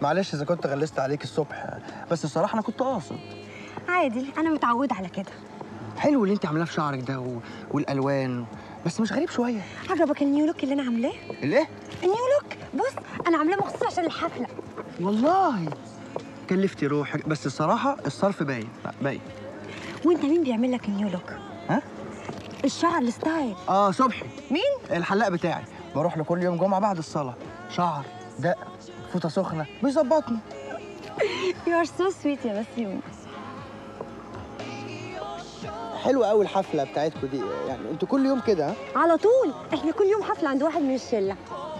معلش اذا كنت غلست عليك الصبح، بس الصراحه انا كنت قاصد. عادي، انا متعوده على كده. حلو اللي انت عاملاه في شعرك ده والالوان، بس مش غريب شويه؟ عجبك النيو لوك اللي انا عاملاه؟ الايه؟ النيو لوك. بص انا عاملاه مخصوص عشان الحفله. والله كلفتي روحك، بس الصراحه الصرف باين باين. وانت مين بيعمل لك النيو لوك؟ ها؟ الشعر الستايل. صبحي. مين؟ الحلاق بتاعي، بروح له كل يوم جمعه بعد الصلاه، شعر دق فوطه سخنه بيظبطني. يو ار سو سويت يا بسيوني. حلوه قوي الحفله بتاعتكم دي، يعني انتوا كل يوم كده؟ ها؟ على طول، احنا كل يوم حفله عند واحد من الشله.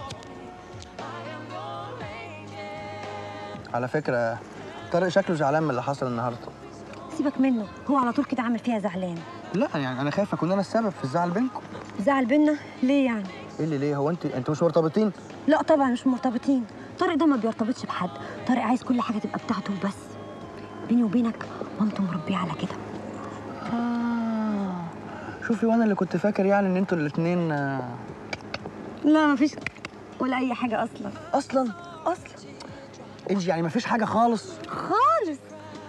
على فكره طارق شكله زعلان من اللي حصل النهارده. سيبك منه، هو على طول كده عامل فيها زعلان. لا يعني انا خايف اكون انا السبب في الزعل بينكم. زعل بينا؟ ليه يعني؟ ايه اللي ليه؟ هو انتوا مش مرتبطين؟ لا طبعا مش مرتبطين. طارق ده ما بيرتبطش بحد، طارق عايز كل حاجه تبقى بتاعته وبس. بيني وبينك مامته مربيه على كده. شوفي، وانا اللي كنت فاكر يعني ان انتوا الاتنين لا مفيش ولا اي حاجه اصلا. اصلا انجي، يعني مفيش حاجه خالص خالص.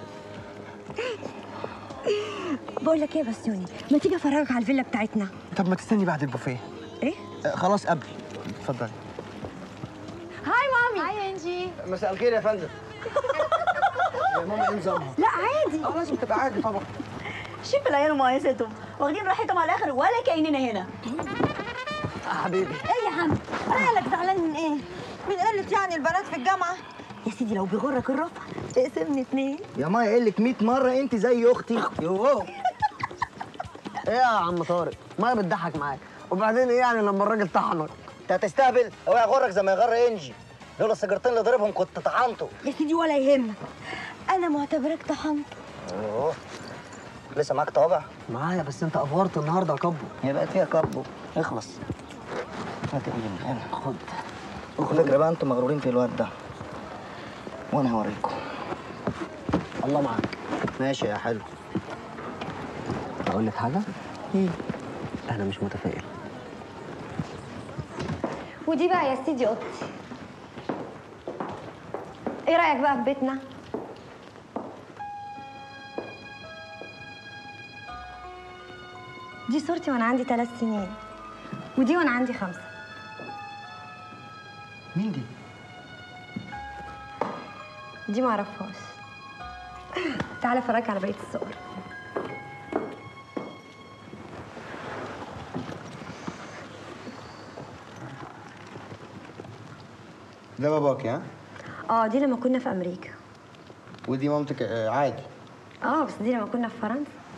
بقول لك ايه يا بسيوني، ما تيجي افرجك على الفيلا بتاعتنا؟ طب ما تستني بعد البوفيه. ايه؟ خلاص قبل. اتفضلي. هاي مامي. هاي انجي. مساء الخير يا فندم. يا ماما ايه نظامها؟ لا عادي. لازم تبقى عادي طبعا. شوف العيال ومقايستهم واخدين راحتهم على الاخر ولا كأننا هنا. حبيبي. ايه يا عم؟ مالك زعلان من ايه؟ من قلة يعني البنات في الجامعة؟ يا سيدي لو بيغرك الرفع اقسمني اتنين. يا مايا قايل لك 100 مرة أنت زي أختي. يوه. إيه يا عم طارق؟ مايا بتضحك معاك، وبعدين إيه يعني لما الراجل طحنك؟ أنت هتستهبل؟ اوعى يغرك زي ما يغر إنجي. دول السيجارتين اللي ضربهم كنت طحنته. يا سيدي ولا يهمك، أنا معتبرك طحنت. أوه. لسه معاك طابع؟ معايا، بس أنت أفورت النهارده يا كبو. هي بقت فيها كبو، اخلص. هات إيه هنا، خد. فكرة بقى أنتوا مغرورين في الواد ده، وأنا هوريكم. الله معاك. ماشي يا حلو. أقول لك حاجة؟ أنا مش متفائل. ودي بقى يا سيدي اوضتي. ايه رأيك بقى في بيتنا؟ دي صورتي وانا عندي 3 سنين، ودي وانا عندي 5. مين دي؟ دي معرفهاش. تعالى افرجك على بقية الصور. ده باباكي؟ ها؟ دي لما كنا في امريكا. ودي مامتك؟ عادي. بس دي لما كنا في فرنسا.